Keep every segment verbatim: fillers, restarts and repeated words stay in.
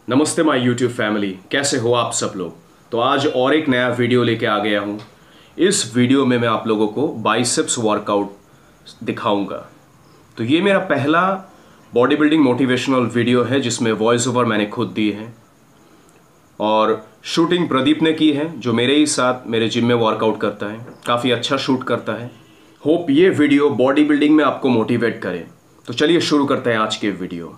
नमस्ते my YouTube family, कैसे हो आप सब लोग। तो आज और एक नया वीडियो लेके आ गया हूँ। इस वीडियो में मैं आप लोगों को बाइसेप्स वर्कआउट दिखाऊंगा। तो ये मेरा पहला बॉडी बिल्डिंग मोटिवेशनल वीडियो है जिसमें वॉइस ओवर मैंने खुद दी है और शूटिंग प्रदीप ने की है, जो मेरे ही साथ मेरे जिम में वर्कआउट करता है, काफ़ी अच्छा शूट करता है। होप ये वीडियो बॉडी बिल्डिंग में आपको मोटिवेट करे। तो चलिए शुरू करते हैं आज के video.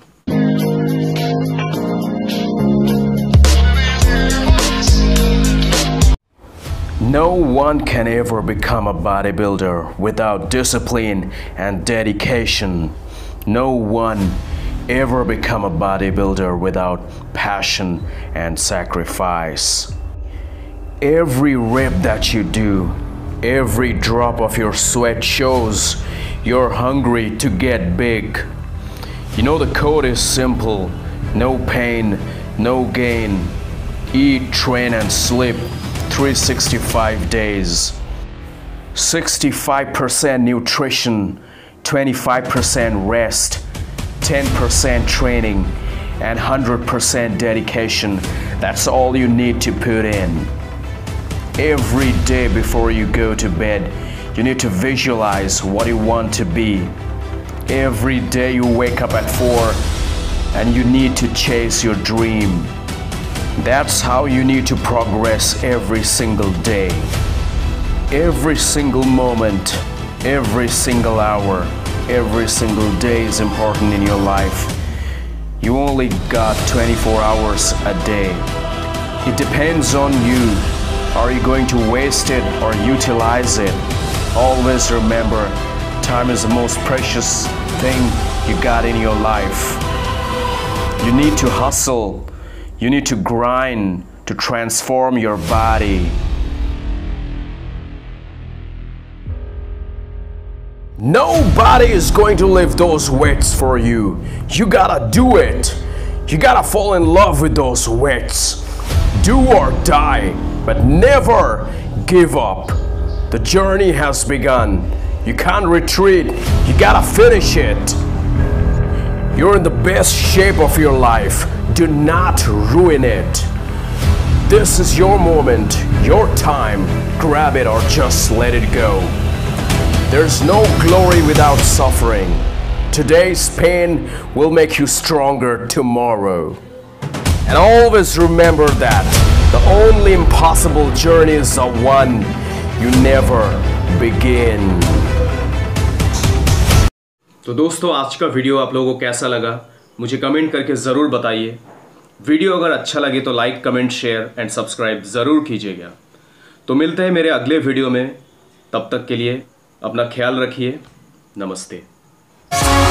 No one can ever become a bodybuilder without discipline and dedication. No one ever become a bodybuilder without passion and sacrifice. Every rep that you do, every drop of your sweat shows you're hungry to get big. You know the code is simple: no pain, no gain. Eat, train and sleep three hundred sixty-five days. sixty-five percent nutrition, twenty-five percent rest, ten percent training, and one hundred percent dedication. That's all you need to put in. Every day before you go to bed, you need to visualize what you want to be. Every day you wake up at four and you need to chase your dream. That's how you need to progress every single day. Every single moment, every single hour, every single day is important in your life. You only got twenty-four hours a day. It depends on you. Are you going to waste it or utilize it? Always remember, time is the most precious thing you got in your life. You need to hustle. You need to grind to transform your body. Nobody is going to lift those weights for you. You gotta do it. You gotta fall in love with those weights. Do or die, but never give up. The journey has begun. You can't retreat. You gotta finish it. You're in the best shape of your life. Do not ruin it. This is your moment, your time. Grab it or just let it go. There's no glory without suffering. Today's pain will make you stronger tomorrow. And always remember that the only impossible journey is the one you never begin. तो दोस्तों, आज का video आप लोगों को कैसा लगा मुझे कमेंट करके ज़रूर बताइए। वीडियो अगर अच्छा लगे तो like, comment, share and subscribe ज़रूर कीजिएगा। तो मिलते हैं मेरे अगले वीडियो में। तब तक के लिए अपना ख्याल रखिए। नमस्ते।